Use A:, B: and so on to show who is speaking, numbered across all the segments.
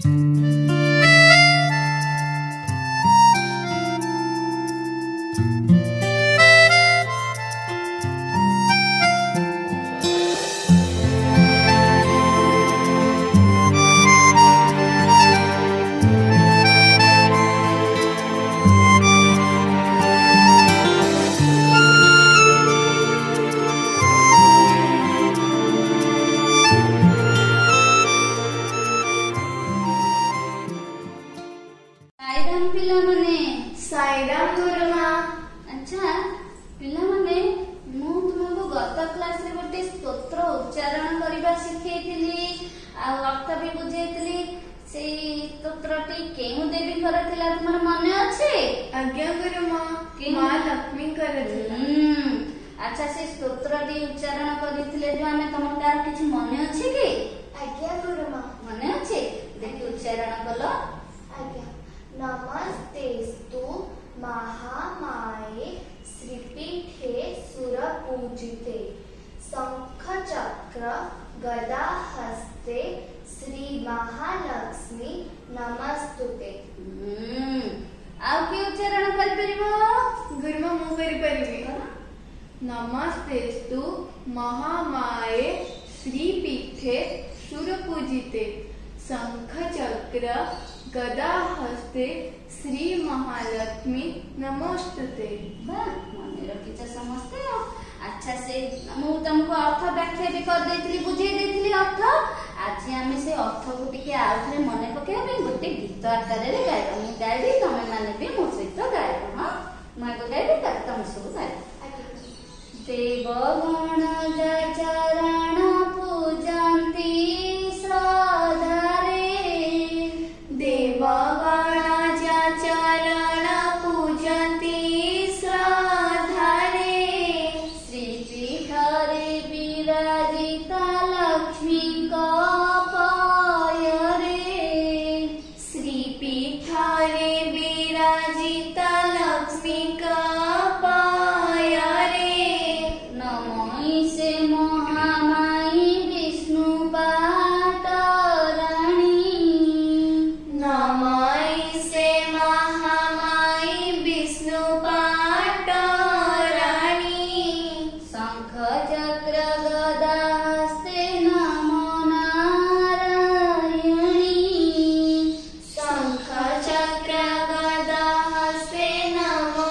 A: उच्चारण करबा शिखेइतिली आ अर्थ भी बुझेइतिली से स्तोत्रटी केउ देवी करथिला तुमर मन अछि?
B: आज्ञा गुरु मां लक्ष्मी करथिला।
A: अच्छा से स्तोत्रटी उच्चारण करिथिले जो हमें तमर कार किछि मन अछि कि?
B: आज्ञा गुरु मां
A: मन अछि देखि उच्चारण कलो।
B: आज्ञा नमस्तेस्तु महामाये श्रीपीठे सुरपूजिते शंख चक्र गदा हस्ते श्री महालक्ष्मी नमस्तुते।
A: आउ के उच्चारण कर परिबो?
B: गुरुमा मु करि परिबी। नमस्तेस्तु महामाये श्रीपीठे सुरपूजिते शंख चक्र गदा हस्ते श्री महालक्ष्मी नमस्तुते।
A: वाह मन रखिछ समझते हो। अच्छा से मु तुमको अर्थ व्याख्या भी कर देथिली बुझे देथिली अर्थ। आज हमें से अर्थ को टिके आ थरे मन पकेबा पे गोटे गीत आकार रे गाइबा। मु गाइबी तमे माने भी मो सहित गाइबो। हां मा को गाइबी त तुम सब गाइबो। देवगण चरण पूजन्ति श्रद्धारे
B: देवगण चरण पूजन्ति श्रद्धारे
A: श्रीपीठरे विराजिता लक्ष्मी पायरे
B: श्रीपीठरे विराजिता लक्ष्मी पायरे
A: नमोई से महामाई विष्णु पाटराणी
B: नमोई से महामाई विष्णु पाटराणी
A: शंख चक्र गदा हस्ते नमो नारायणी
B: शंख चक्र गदा हस्ते नमो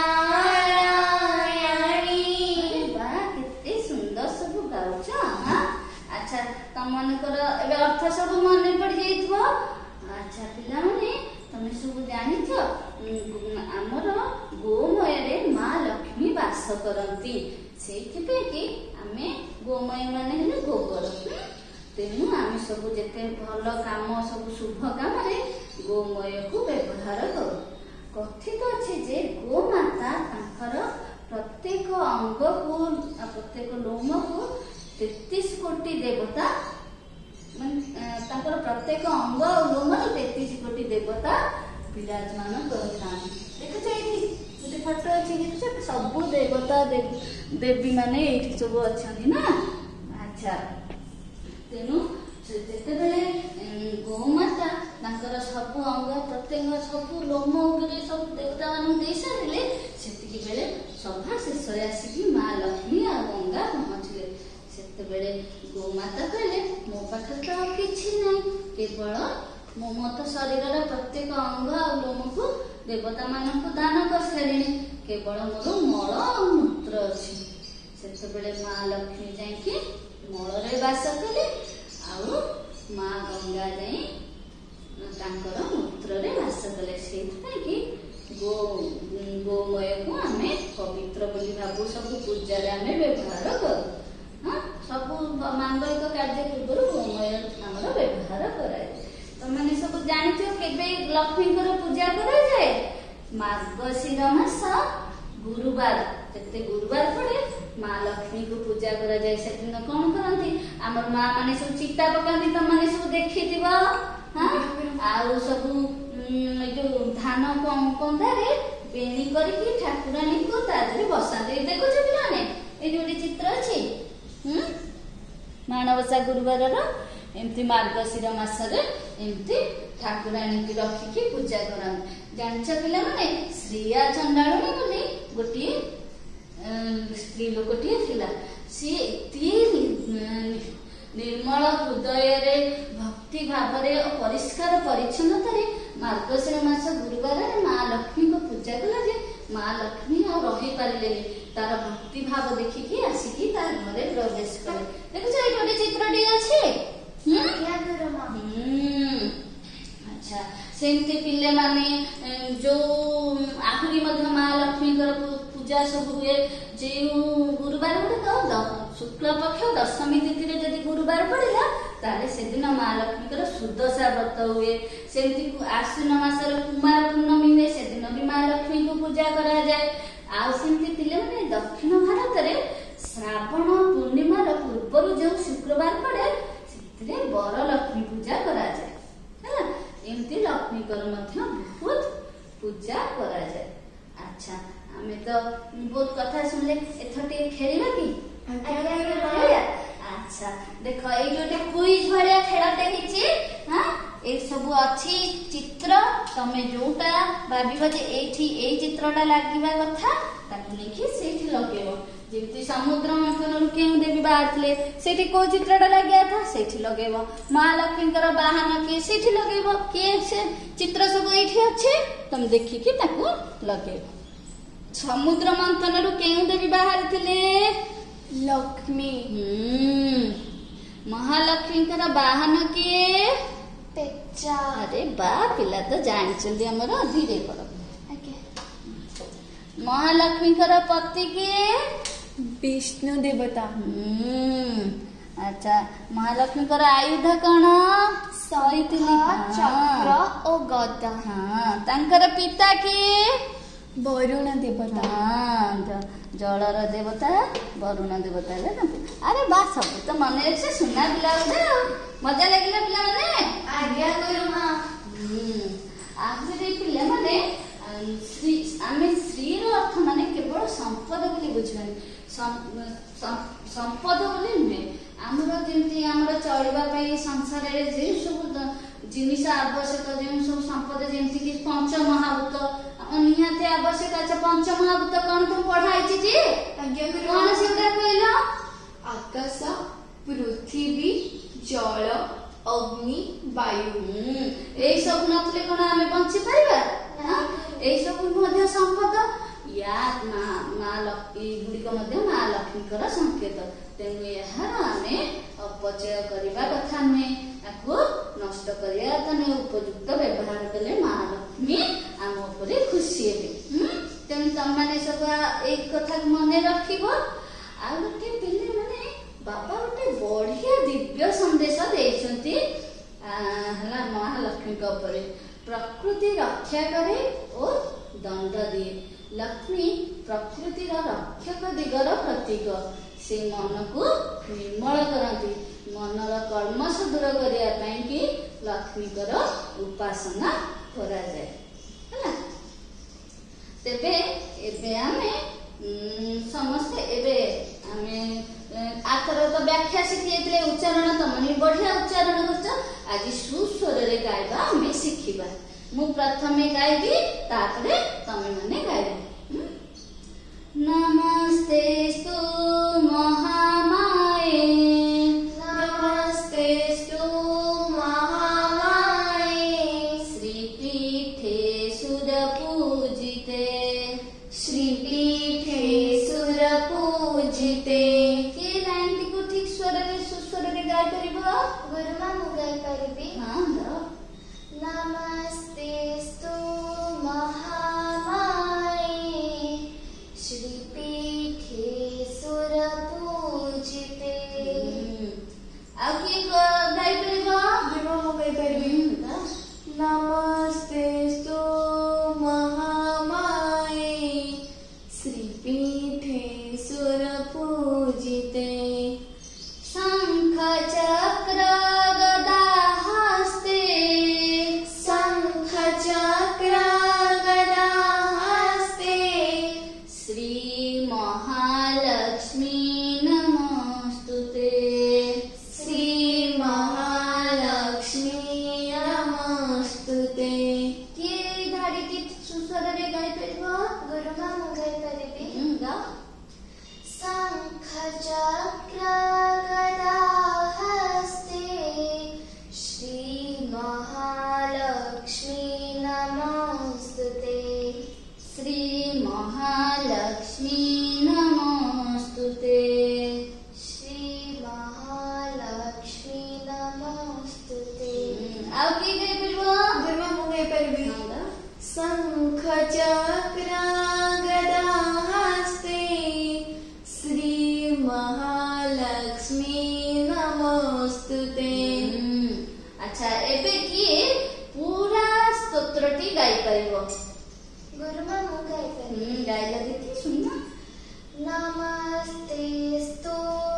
B: नारायणी।
A: वाह केते सुंदर सब गाउछ। हां अच्छा तम मनकर एबे अर्थ सब मन पड़ जाइथबो। अच्छा पिला माने तमे सब जानिछ हमर गोमय रे मां लक्ष्मी वास करंती सेति पे कि हमें गोमय माने हेले गोबर। तेनु आमे सब जेते भल काम सब शुभ काम रे गोमय को व्यवहार करू। कथित अछि जे गोमाता तांकर प्रत्येक अंग को प्रत्येक लोम को 33 कोटी देवता तांकर प्रत्येक अंग और लोम 33 कोटी देवता विराजमान करथान। देखछ एठी गोटे फोटो अछि कि सब देवता देवी माने एठी सब अछनी ना। अच्छा तेनु जेते बेले गोमाता तांकर सब अंग प्रत्येक सब लोम उपरे सब देवता मान दे सारिले सेतिकी बेले सभा शेष आसिकी मां लक्ष्मी आ गंगा पहुंचले। सेते बेले गोमाता कहले मो पाखे तो किछि नै केवल मो तो शरीर रा प्रत्येक अंग आ लोम को देवता मानन को दान कर सारिले केवल मोर मल आ मूत्र अछि। सेते बेले मां लक्ष्मी जाई कि मल रे वास कले आ मां गंगा जाई तांकर मूत्र रे वास कले। सेति कि गोमय को हमें पवित्र बोली भाबू सब पूजा रे हमें व्यवहार करू। हां सब मांगलिक कार्य पूर्व गोमय हमर व्यवहार कराए। तो माने सब जानिछो केबे लक्ष्मी कर पूजा करा जाए? मार्गशीर मास गुरुवार जते गुरुवार पड़े मां लक्ष्मी को पूजा करा जाए। से दिन कोन करंती हमर मां माने सब चिता पकांती त माने सब देखिथिबो। हां आ सब जो धान कंधारे बेणी करके ठाकुरानी को तादरे बसाते देखो पिलाने ए जोडी चित्र अछि। माणवसा गुरुवार एमती मार्गशीर मासरे एमती ठाकुराणी की रखिकी पूजा करते। जानच पिला माने श्रीया चंडाणी बोली गोटे स्त्री लोकटी थिला। सी निर्मल हृदय भक्ति भाव परिष्कार परिच्छन्नता मार्गशीर मास गुरुवार माँ लक्ष्मी को पूजा कला जे माँ लक्ष्मी आ रही पारे तार भक्ति भाव देखिकी आसिकी तार घरे प्रवेश करे। देखो ये गोटे चित्रटी अच्छे। अच्छा सेमती पिले माने जो आहुरी मध्य माँ लक्ष्मी पूजा सब हुए जो गुरुवार गुड़िक शुक्ल पक्ष दशमी तिथि जदि गुरुवार पड़ा ताले से दिन माँ लक्ष्मी सुदशा व्रत हुए। सेमती आश्विन मासर कुमार पूर्णमी हुए से दिन भी माँ लक्ष्मी को पूजा करा जाए। आमती पिले माने दक्षिण भारत में श्रावण पूर्णिमार पूर्व जो शुक्रवार पड़े से वरलक्ष्मी पूजा करा जाए। एमती लक्ष्मी बहुत पूजा करा जाए। अच्छा आमे तो बहुत कथा सुनले एथर टे खेलला कि अच्छा देखो ये गोटे क्विज भाया खेलटे हिची। हां ए सब अच्छी चित्र तमे जोटा भाबिबो जे एठी ए चित्रटा लागिबा कथा ताकू लेखि सेठी लगेबो। जेमती समुद्र मंथन केउ देवी बाहरले सेठी को चित्रटा लागिया था सेठी लगेबो। माँ लक्ष्मी कर वाहन के सेठी लगेबो के से चित्र सब एठी अछि तुम देखि कि ताकू लगेबो। समुद्र मंथन केउ देवी बाहर थिले
B: लक्ष्मी।
A: महालक्ष्मी कर वाहन के
B: पेचा।
A: अरे बा पिला तो जानचंदी हमर धीरे करो। महालक्ष्मी कर पति के
B: विष्णु देवता।
A: अच्छा महालक्ष्मी कर आयुध कण
B: चक्र और गदा।
A: हाँ तांकर पिता के
B: वरुण देवता।
A: हाँ जलर देवता वरुण देवता। अरे बा सब तो मन से सुना पिला मजा लगे पिला माने।
B: आज्ञा गुरु माँ।
A: आखिर पिला माने श्री आमे श्री रो अर्थ माने केवल संपद बोली बुझबानी। संपद बोली नुहे आमर जेमती आमर चलवा संसार जे सब जिनिस आवश्यक जो सब संपद जेमती कि पंच महाभूत निहाती आवश्यक। अच्छा पंच महाभूत कौन तुम पढ़ाई जी कौन से कहल?
B: आकाश पृथ्वी जल अग्नि वायु।
A: ए सब नथले कोन आमे बंची परिबा? ए सब मध्य संपद या माँ लक्ष्मी गुड़िक माँ लक्ष्मी संकेत। तेणु यार आमे अपचय करवा कथा नुहे आपको नष्ट करिया तने उपयुक्त व्यवहार कले माँ लक्ष्मी आम उपरे खुशी हेबे। तेणु तुम माने सब एक कथा मन रखिबो। आ गोटे पिले माने बाबा गोटे बढ़िया दिव्य संदेश देइछंती हला महालक्ष्मी के ऊपर। प्रकृति रक्षा करे और दंड दिए। लक्ष्मी प्रकृति रक्षक दिगर प्रतीक। से मन को निर्मल करती मनर कर्मश दूर करने कि लक्ष्मी उपासना करा जाए। तेबे एबे आमे समस्ते एबे आमे आथर तो व्याख्या शिखी उच्चारण तमनी बढ़िया उच्चारण कर। आज सुस्वर रे गाइबा आमे शिखिबा। मु प्रथमे गाइबी तापरे तमे माने गाइबो। नमस्तेस्तु महामाये
B: नमस्तेस्तु महामाये
A: श्रीपीठे सुरपूजिते
B: श्रीपीठे सुरपूजिते।
A: के लाइन को ठीक स्वर रे सुस्वर रे गाय परिबो?
B: गुरुमा मु गाय परिबी।
A: हां
B: नमस्तेस्तु महामाये श्रीपीठे सुरपूजिते।
A: आ की गाय परिबो?
B: गुरुमा मु गाय परिबी। नमस्तेस्तु महामाये श्रीपीठे सुरपूजिते।
A: शंख चक्र गदा हस्ते
B: शंख चक्र गदा हस्ते
A: श्री महालक्ष्मी नमस्तुते ଆଉ କିଏ ଗାଇପାରିବ?
B: ଗୁରୁମା ମୁଁ ଗାଇପାରିବି।
A: ହଁ ଗାଅ।
B: शंख चक्र गदा हस्ते श्री महालक्ष्मी नमोस्तुते।
A: अच्छा एबे किए पूरा स्तोत्रटी गाई परिबो?
B: गुरुमा मु गाइପାରିबि।
A: गाइला देखि सुनना।
B: नमस्तेस्तु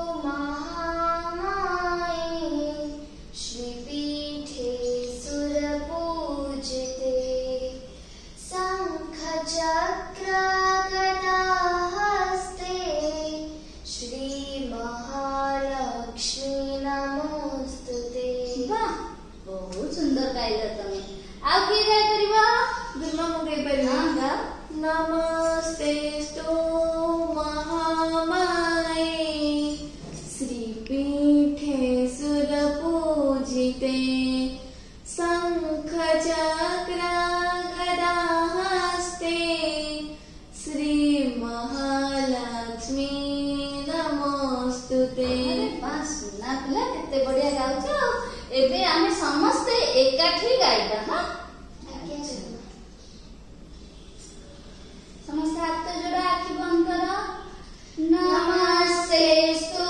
B: महामाये श्रीपीठे सुरपूजिते शंख चक्र गदा हस्ते श्री महालक्ष्मी नमोस्तुते।
A: वाह बहुत सुंदर गाइला तमे। आ किए गाई परिबो?
B: गुरुमा मु गाइପାରିबि।
A: हां गाओ।
B: नमस्तेस्तु महामाये श्रीपीठे सुरपूजिते शंख चक्र गदा हस्ते श्री महालक्ष्मी नमोस्तुते।
A: अरे वाह सुना पिला केते बढ़िया गाउछ। एबे आमे समस्त एकाठी गाइबा। हां समस्त हाथ जोड़ा आखि बंद करो। नमस्तेस्तु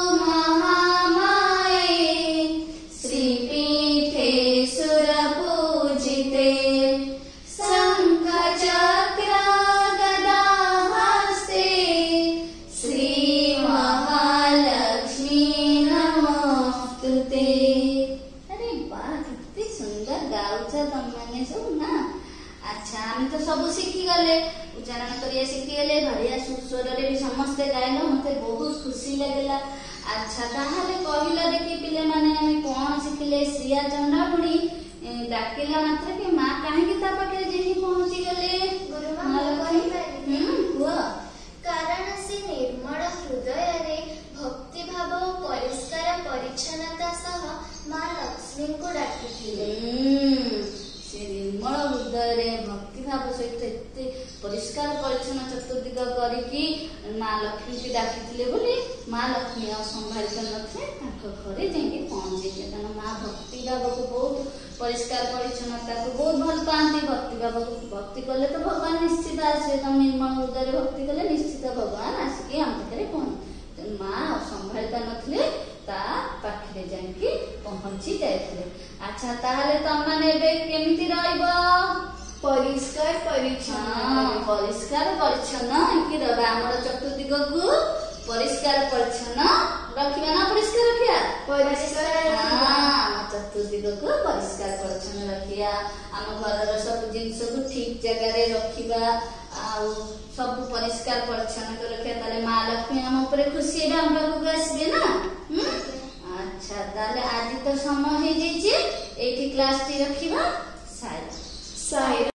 A: महामाये श्रीपीठे सुरपूजिते शंख चक्र गदा हस्ते श्री महालक्ष्मी नमोस्तुते। अरे वाह कितनी सुंदर गाउछ तुम माने सब ना। अच्छा हम तो सब सीखी गले उच्चारण करिया सीखी गले बढ़िया सुस्वर रे भी समस्ते गाइल मते बहुत खुशी लागला। अच्छा ताहाले कहिला देखि पिले माने हमें कोन सिखिले? श्रिया चंडापुणी डाकिला मात्र के मां काहे कि ता पाखे जेही पहुंची गले?
B: गुरुमा
A: मां
B: मु
A: लक्ष्मी हुआ
B: कारण से निर्मल हृदय रे भक्ति भाव परिष्कार परिच्छन्नता सह मां लक्ष्मी को डाकिथिले।
A: से निर्मल हृदय रे भक्ति भाव सहित एते परिष्कार परिच्छन्न चतुर्दिग करिकी मां लक्ष्मी की डाकिथिले बोली मां लक्ष्मी आ संभाल कर नथे ताको घरे जाके पहुंचे कारण मां भक्ति भाव को बहुत परिष्कार परिच्छन्नता को बहुत भल पाती। भक्ति भाव को भक्ति कले तो भगवान निश्चित आसे। तुम निर्मल हृदय रे भक्ति कले निश्चित भगवान आसिके हम पाखरे पहुंचे। मां संभाल कर नथले ता पाखरे जाके पहुंची जाइथिले। अच्छा ताहले तुम माने बे केमिति रहइबो?
B: परिष्कार परिच्छन्न
A: परिष्कार परिच्छन्न कि रबा हमर चतुर्दिग को परिष्कार परिच्छन्न रखिबा ना? परिष्कार रखिया
B: परिष्कार
A: चतुर्दिग को परिष्कार परिच्छन्न रखिया। हम घर सब जिनिस को ठीक जगह रे रखिबा आ सब परिष्कार परिच्छन्न कर रखिया ताले मां लक्ष्मी हम ऊपर खुशी हेबे हम पाखु आसीबे ना। अच्छा ताले आज तो समय हो जाइए एठी क्लास टी रखिबा। Side
B: side